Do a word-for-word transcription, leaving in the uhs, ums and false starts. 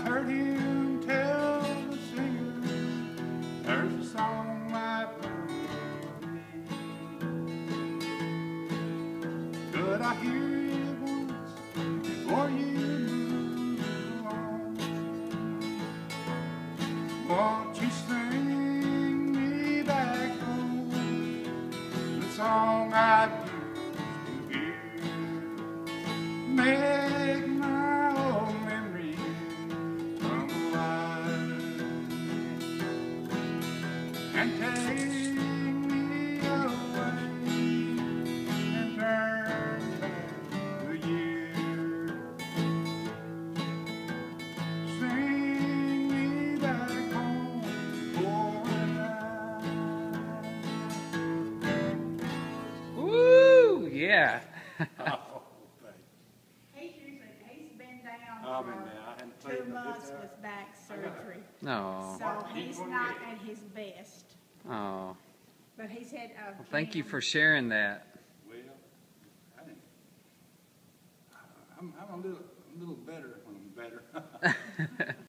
heard him tell the singer there's a song might be. Could I hear it once before you move along? Won't you sing me back home the song I used to hear? Make my old memories come alive and take me away and turn back the year. Sing me back home for a night. Woo! Yeah. I've been there. I hadn't played Two no months guitar. with back surgery. No. So he's not at his best. Oh. But he's had a. Well, thank you for sharing that. Well, I didn't. I'm, I'm a little, a little better when I'm better.